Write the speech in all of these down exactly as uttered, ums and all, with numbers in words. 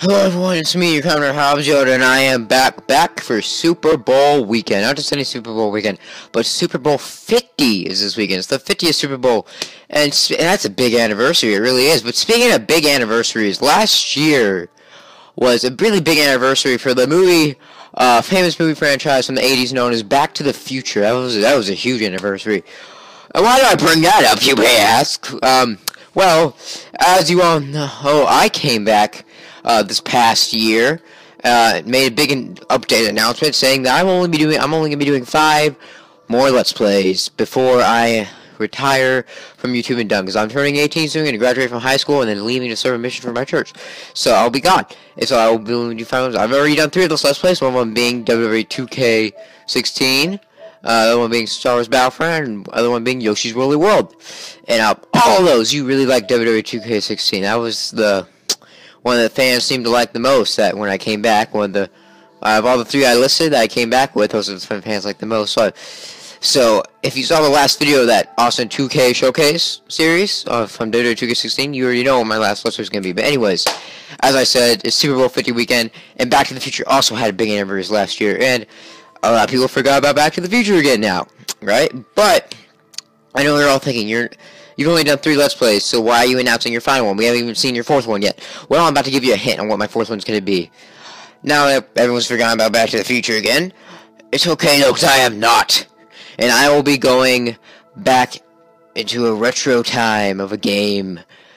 Hello everyone, it's me, your Commander Hobbs Yoda, and I am back, back for Super Bowl weekend. Not just any Super Bowl weekend, but Super Bowl fifty is this weekend. It's the fiftieth Super Bowl, and, and that's a big anniversary, it really is. But speaking of big anniversaries, last year was a really big anniversary for the movie, uh, famous movie franchise from the eighties known as Back to the Future. That was, that was a huge anniversary. And why do I bring that up, you may ask? Um, well, as you all know, I came back Uh, this past year, uh, made a big update announcement saying that I'm only be doing I'm only gonna be doing five more Let's Plays before I retire from YouTube and done. Because I'm turning eighteen soon, gonna graduate from high school, and then leaving to serve a mission for my church. So I'll be gone. And so I will be doing five. I've already done three of those Let's Plays. One of them being W W E two K sixteen. Uh, the other one being Star Wars Battlefront, and the other one being Yoshi's Woolly World. And uh, all of those, you really like W W E two K sixteen. That was the one that the fans seemed to like the most. That when I came back, one of the out of all the three I listed that I came back with, those are the fans like the most. So, so if you saw the last video of that awesome two K showcase series uh, from W W E two K sixteen, you already know what my last Let's Play is going to be. But anyways, as I said, it's Super Bowl fifty weekend, and Back to the Future also had a big anniversary last year, and a lot of people forgot about Back to the Future again now, right? But I know they're all thinking, you're You've only done three Let's Plays, so why are you announcing your final one? We haven't even seen your fourth one yet. Well, I'm about to give you a hint on what my fourth one's going to be. Now that everyone's forgotten about Back to the Future again, it's okay though, because I am not. And I will be going back into a retro time of a game.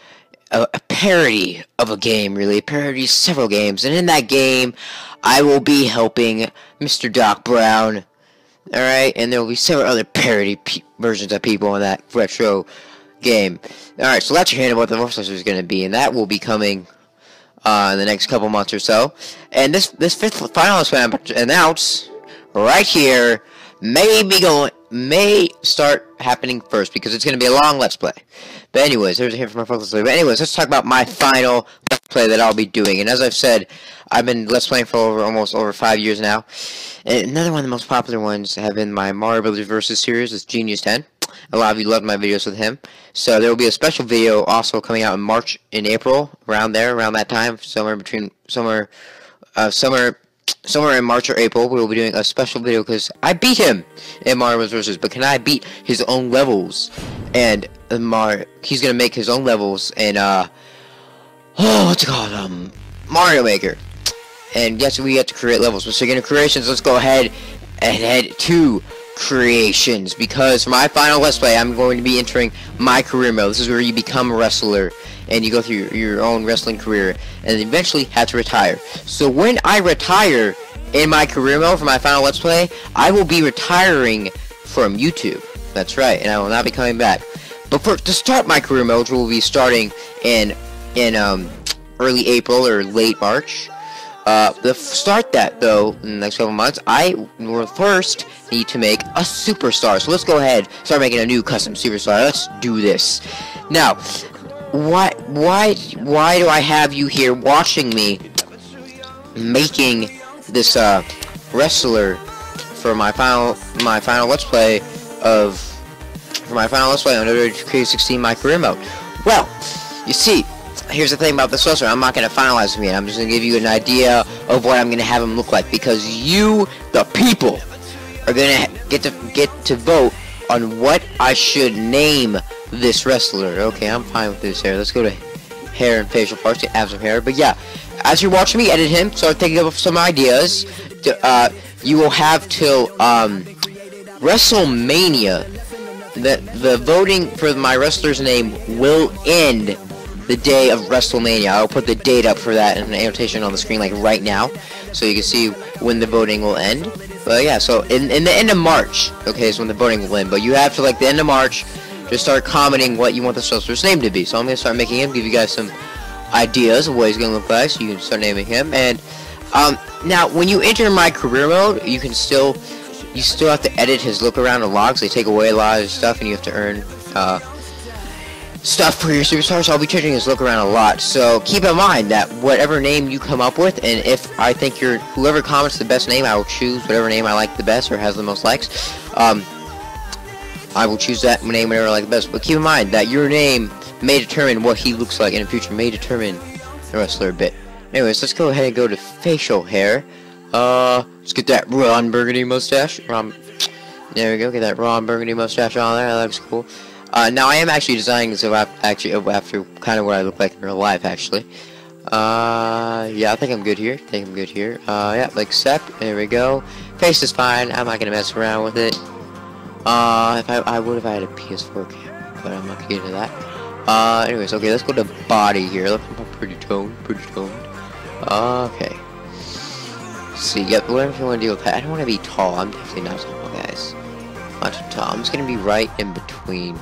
A, a parody of a game, really. A parody of several games. And in that game, I will be helping Mister Doc Brown. Alright, and there will be several other parody pe versions of people in that retro game. Alright, so that's your hint of what the first lesson is going to be, and that will be coming uh, in the next couple months or so. And this this fifth finalist I'm about to announce right here may be going may start happening first, because it's going to be a long Let's Play. But anyways, there's a hint from my first Let's Play. But anyways, let's talk about my final Let's Play that I'll be doing. And as I've said, I've been Let's Playing for over almost over five years now. And another one of the most popular ones have been my Mario Brothers Versus series with Genius ten. A lot of you loved my videos with him. So there will be a special video also coming out in March and April, around there, around that time, somewhere between somewhere, uh, somewhere, somewhere in March or April. We will be doing a special video because I beat him in Mario Brothers Versus. But can I beat his own levels? And uh, Mar, he's gonna make his own levels and uh, oh, what's it called? Um, Mario Maker. And yes, we have to create levels. So speaking of creations, let's go ahead and head to creations, because for my final Let's Play, I'm going to be entering my career mode. This is where you become a wrestler and you go through your, your own wrestling career and eventually have to retire. So when I retire in my career mode for my final Let's Play, I will be retiring from YouTube. That's right, and I will not be coming back. But for to start my career mode, we'll be starting in in um, early April or late March. Uh, to start that, though, in the next couple months, I will first need to make a superstar. So let's go ahead, start making a new custom superstar. Let's do this. Now, why, why, why do I have you here watching me making this uh, wrestler for my final, my final Let's Play of, for my final Let's Play on W W E two K sixteen My Career Mode? Well, you see, here's the thing about this wrestler. I'm not going to finalize him yet. I'm just going to give you an idea of what I'm going to have him look like, because you, the people, are going to get to get to vote on what I should name this wrestler. Okay, I'm fine with this hair. Let's go to hair and facial parts to have some hair. But yeah, as you're watching me edit him, start thinking of some ideas. To, uh, you will have till um, WrestleMania. The the voting for my wrestler's name will end the day of WrestleMania. I'll put the date up for that in an annotation on the screen, like right now, so you can see when the voting will end. But yeah, so in, in the end of March, okay, is when the voting will end. But you have to, like, the end of March, just start commenting what you want the wrestler's name to be. So I'm going to start making him, give you guys some ideas of what he's going to look like, so you can start naming him. And um, now, when you enter my career mode, you can still, you still have to edit his look around a lot, because they take away a lot of stuff, and you have to earn, uh, stuff for your superstar, so I'll be changing his look around a lot. So keep in mind that whatever name you come up with, and if I think you're whoever comments the best name, I will choose whatever name I like the best or has the most likes. Um, I will choose that name whatever I like the best. But keep in mind that your name may determine what he looks like in the future, may determine the wrestler a bit. Anyways, let's go ahead and go to facial hair. Uh, let's get that Ron Burgundy mustache. Ron, there we go. Get that Ron Burgundy mustache on there. That looks cool. Uh, now I am actually designing this actually after kind of what I look like in real life, actually. Uh, yeah, I think I'm good here. I think I'm good here. Uh, yeah, like accept. There we go. Face is fine. I'm not gonna mess around with it. Uh, if I, I would if I had a P S four camera, but I'm not gonna get into that. Uh, anyways, okay, let's go to body here. Look, I'm pretty toned, pretty toned. Okay. Let's see, yep, whatever you want to deal with that. I don't want to be tall. I'm definitely not tall, guys. Not too tall. I'm just gonna be right in between.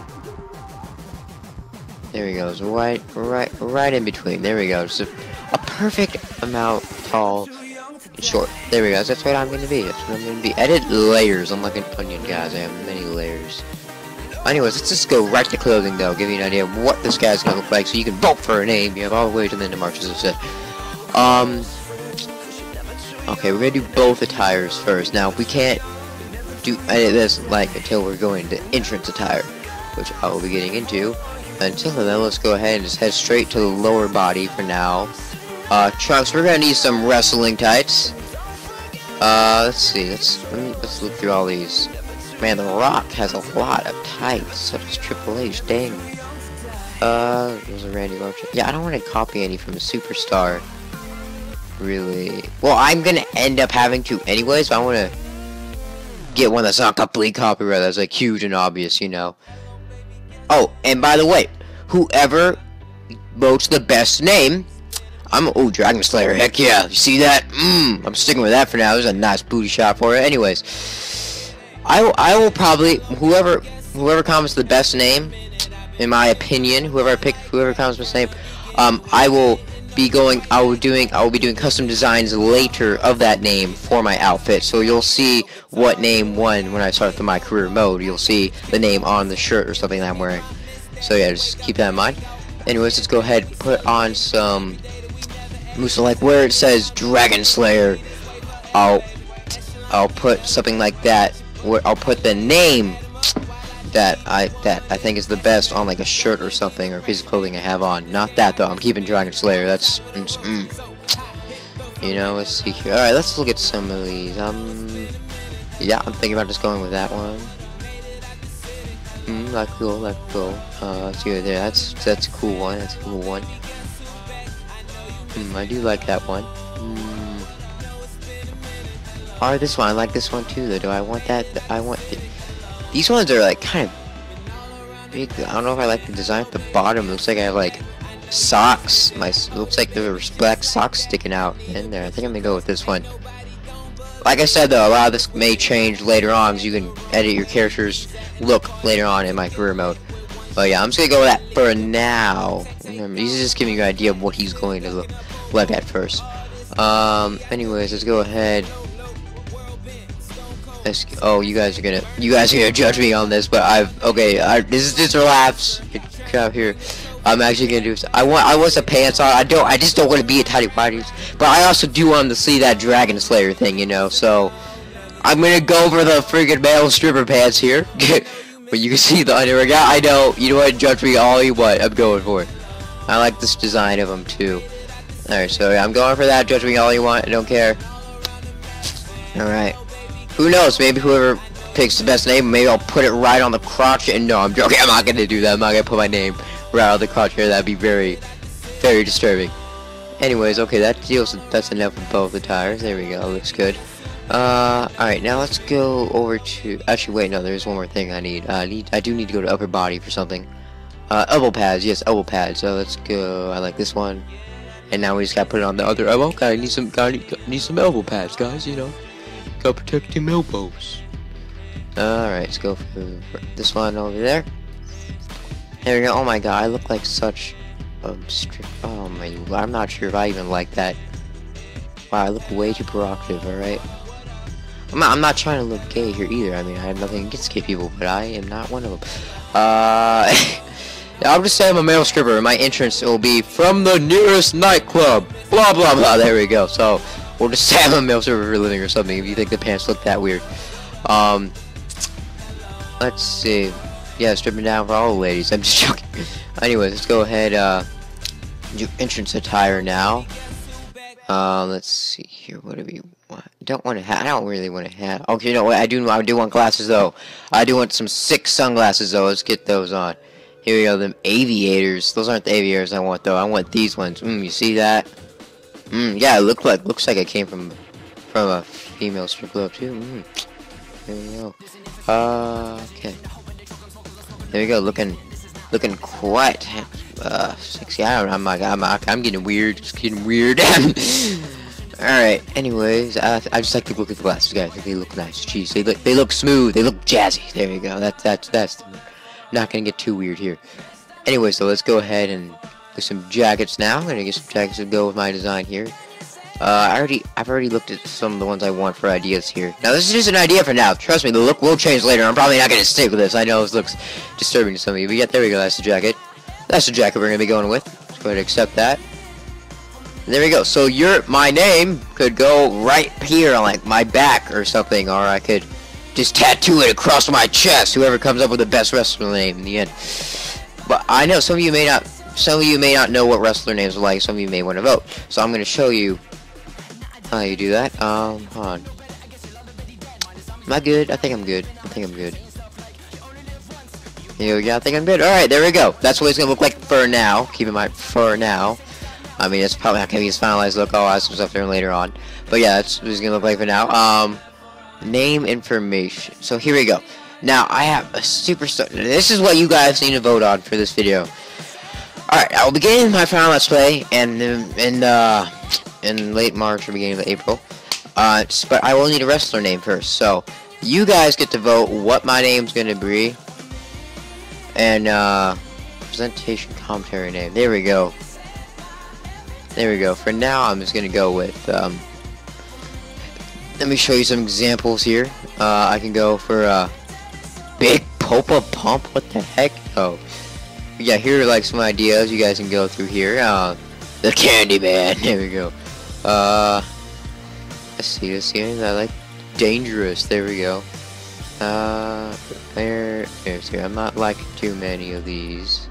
There we go. So right, right, right in between. There we go. Just a, a perfect amount tall and short. There we go. That's what I'm gonna be. That's what I'm gonna be. Edit layers. I'm like an onion, guys. I have many layers. Anyways, let's just go right to clothing, though. Give you an idea of what this guy's gonna look like, so you can vote for a name. You have all the way to the end of March, as I said. Um. Okay, we're gonna do both attires first. Now, we can't do edit this like until we're going to entrance attire, which I will be getting into. Until then, let's go ahead and just head straight to the lower body for now. Uh, trunks. We're gonna need some wrestling tights. Uh, let's see. Let's let me, let's look through all these. Man, The Rock has a lot of tights. So does Triple H. Dang. Uh, there's a Randy Orton. Yeah, I don't want to copy any from a superstar. Really. Well, I'm gonna end up having to anyways. But I want to get one that's not complete copyright. That's like huge and obvious, you know. Oh, and by the way, whoever votes the best name, I'm oh Dragon Slayer. Heck yeah! You see that? Mmm. I'm sticking with that for now. There's a nice booty shot for it. Anyways, I I will probably whoever whoever comments the best name, in my opinion, whoever I pick, whoever comments the best name, um, I will be going. I will doing. I will be doing custom designs later of that name for my outfit. So you'll see what name won when I start the my career mode. You'll see the name on the shirt or something that I'm wearing. So yeah, just keep that in mind. Anyways, let's go ahead and put on some. So like where it says Dragon Slayer, I'll I'll put something like that. Where I'll put the name that I that I think is the best on like a shirt or something or a piece of clothing I have on. Not that though. I'm keeping Dragon Slayer. That's mm, you know. Let's see here. All right, let's look at some of these. Um, yeah, I'm thinking about just going with that one. Hmm, that's cool. That's cool. Uh, let's go there. That's that's a cool one. That's a cool one. Hmm, I do like that one. Hmm. Or this one. I like this one too. Though, do I want that? I want. The, These ones are like kind of big. I don't know if I like the design at the bottom. It looks like I have like socks. My it looks like there's black socks sticking out in there. I think I'm gonna go with this one. Like I said though, a lot of this may change later on because you can edit your character's look later on in my career mode. But yeah, I'm just gonna go with that for now. He's just giving you an idea of what he's going to look like at first. Um. Anyways, let's go ahead. Oh, you guys are gonna, you guys are gonna judge me on this, but I've, okay, I, this is just relax. Get out here. I'm actually gonna do. I want, I want some pants on. I don't, I just don't want to be a tidy whities, but I also do want to see that Dragon Slayer thing, you know. So I'm gonna go for the friggin' male stripper pants here, but you can see the underwear. Yeah, I know. You know what? Judge me all you want. I'm going for it. I like this design of them too. All right, so yeah, I'm going for that. Judge me all you want. I don't care. All right. Who knows? Maybe whoever picks the best name, maybe I'll put it right on the crotch. And no, I'm joking. I'm not gonna do that. I'm not gonna put my name right on the crotch here. That'd be very, very disturbing. Anyways, okay, that deals. That's enough of both the tires. There we go. Looks good. Uh, all right. Now let's go over to. Actually, wait. No, there's one more thing I need. Uh, I need. I do need to go to upper body for something. Uh, elbow pads. Yes, elbow pads. So let's go. I like this one. And now we just gotta put it on the other elbow. Okay, I need some. Gotta need, need some elbow pads, guys. You know. Go protect your elbows. Alright, let's go for this one over there. There we go. Oh my god, I look like such a strip. Oh my, I'm not sure if I even like that. Wow, I look way too provocative, alright? I'm not, I'm not trying to look gay here either. I mean, I have nothing against gay people, but I am not one of them. Uh, I'll just say I'm a male stripper, and my entrance will be from the nearest nightclub. Blah, blah, blah. There we go. So, we'll just say I'm a male stripper for a living or something if you think the pants look that weird. Um, let's see. Yeah, stripping down for all the ladies. I'm just joking. Anyways, let's go ahead, uh, do entrance attire now. Uh, let's see here. What do we want? Don't want a hat. I don't really want a hat. Okay, you know what? I do. I do want glasses though. I do want some sick sunglasses though. Let's get those on. Here we go. Them aviators. Those aren't the aviators I want though. I want these ones. Mm, you see that? Mm, yeah. It look like looks like it came from from a female strip club too. Mm. There we go. Uh, okay. There we go. Looking, looking quite. Uh, sexy. I don't know. I'm like, I'm, I'm getting weird. It's getting weird. Alright, anyways, I, I just like to look at the glasses, guys. They look nice. Jeez, they look, they look smooth. They look jazzy. There you go. That's, that's, that's. Not gonna get too weird here. Anyway, so let's go ahead and get some jackets now. I'm gonna get some jackets to go with my design here. Uh, I already, I've already looked at some of the ones I want for ideas here. Now, this is just an idea for now. Trust me, the look will change later. I'm probably not gonna stick with this. I know this looks disturbing to some of you, but yeah, there we go. That's the jacket. That's the jacket we're going to be going with. Let's go ahead and accept that. And there we go. So your my name could go right here on like my back or something, or I could just tattoo it across my chest. Whoever comes up with the best wrestler name in the end. But I know some of you may not. Some of you may not know what wrestler names are like. Some of you may want to vote. So I'm going to show you how you do that. Um, hold on. Am I good? I think I'm good. I think I'm good. Here we go. I think I'm good. Alright, there we go. That's what it's going to look like for now. Keep in mind, for now. I mean, it's probably not going to be his finalized look. I'll add some stuff there later on. But yeah, that's what it's going to look like for now. Um, name information. So here we go. Now, I have a superstar. This is what you guys need to vote on for this video. Alright, I will begin my final Let's Play in, in, uh, in late March or beginning of April. Uh, but I will need a wrestler name first. So, you guys get to vote what my name's going to be. And, uh, presentation commentary name. There we go. There we go. For now, I'm just gonna go with, um, let me show you some examples here. Uh, I can go for, uh, Big Popa Pump. What the heck? Oh. Yeah, here are, like, some ideas you guys can go through here. Uh, the Candyman. There we go. Uh, let's see, let's see. I like Dangerous. There we go. Uh, there, there's here. I'm not liking too many of these.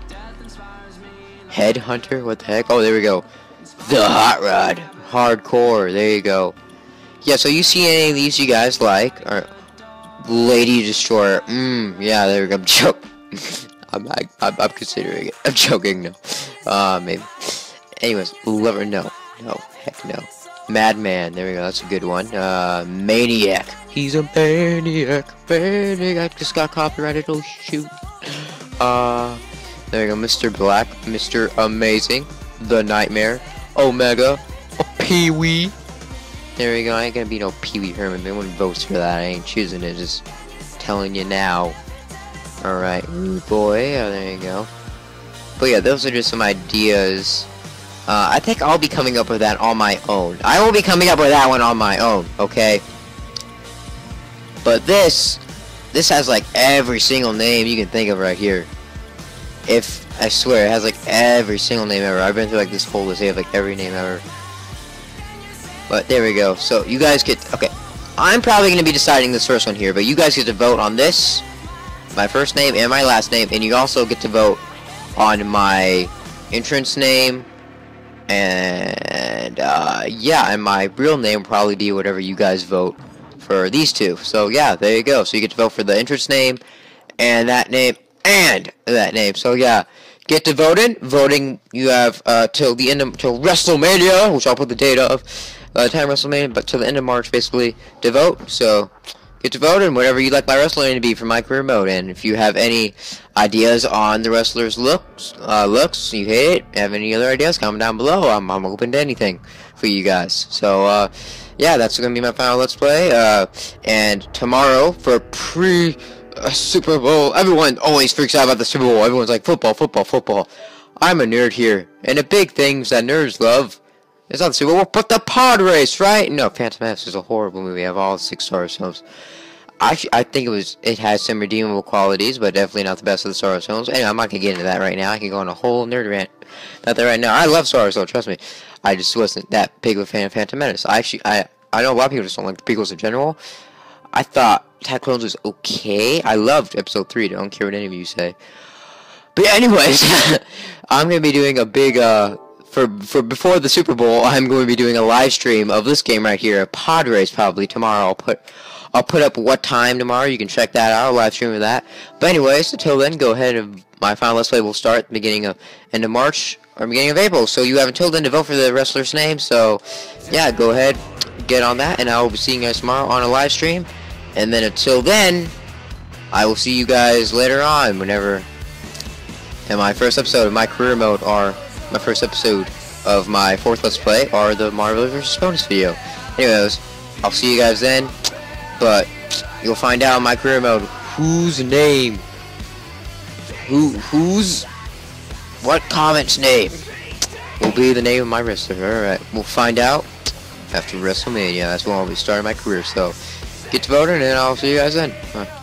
Headhunter, what the heck? Oh, there we go. The Hot Rod, Hardcore. There you go. Yeah, so you see any of these you guys like? Or Lady Destroyer. Mmm, yeah, there we go. I'm joking. I'm, I, I'm, I'm considering it. I'm joking. No. Uh, maybe. Anyways, Lover. No, no, heck no. Madman. There we go. That's a good one. Uh, Maniac. He's a maniac, maniac, just got copyrighted, oh shoot. Uh, there we go, Mister Black, Mister Amazing, The Nightmare, Omega, a Pee-wee. There we go, I ain't gonna be no Pee-wee Herman, no one votes for that, I ain't choosing it, just telling you now. Alright, Rude Boy, oh, there you go. But yeah, those are just some ideas. Uh, I think I'll be coming up with that on my own. I will be coming up with that one on my own, okay? But this, this has like every single name you can think of right here. If, I swear, it has like every single name ever. I've been through like this whole list, they have like every name ever. But there we go. So you guys get, okay, I'm probably going to be deciding this first one here, but you guys get to vote on this, my first name and my last name, and you also get to vote on my entrance name, and uh, yeah, and my real name will probably be whatever you guys vote for these two. So yeah, there you go. So you get to vote for the entrance name and that name and that name. So yeah, get to voting. Voting you have uh, till the end of till WrestleMania, which I'll put the date of uh, time WrestleMania, but till the end of March basically to vote. So get to vote and whatever you'd like my wrestler name to be for my career mode. And if you have any ideas on the wrestlers' looks, uh, looks you hate it, have any other ideas, comment down below. I'm I'm open to anything for you guys. So uh. Yeah, that's going to be my final Let's Play, uh, and tomorrow for pre uh, Super Bowl, everyone always freaks out about the Super Bowl, everyone's like, football, football, football. I'm a nerd here, and the big things that nerds love is not the Super Bowl, but the pod race, right? No, Phantom Menace is a horrible movie, I have all six Star Wars films. I, I think it was, it has some redeemable qualities, but definitely not the best of the Star Wars films. Anyway, I'm not going to get into that right now, I can go on a whole nerd rant about that right now. I love Star Wars, though, trust me. I just wasn't that big of a fan of Phantom Menace. I actually, I, I know a lot of people just don't like the prequels in general. I thought Attack of the Clones was okay. I loved Episode three. I don't care what any of you say. But yeah, anyways, I'm going to be doing a big, uh, for for before the Super Bowl, I'm going to be doing a live stream of this game right here, Pod Race, probably tomorrow. I'll put I'll put up what time tomorrow. You can check that out. Live stream of that. But anyways, until then, go ahead and my final Let's Play will start at the beginning of end of March or beginning of April. So you have until then to vote for the wrestler's name. So yeah, go ahead, get on that, and I will be seeing you guys tomorrow on a live stream. And then until then, I will see you guys later on whenever in my first episode of my career mode or my first episode of my fourth Let's Play or the Marvel versus. bonus video. Anyways, I'll see you guys then, but you'll find out in my career mode whose name, who, whose, what comment's name will be the name of my wrestler. Alright, we'll find out after WrestleMania. That's when I'll be starting my career, so get to voting and I'll see you guys then. Bye.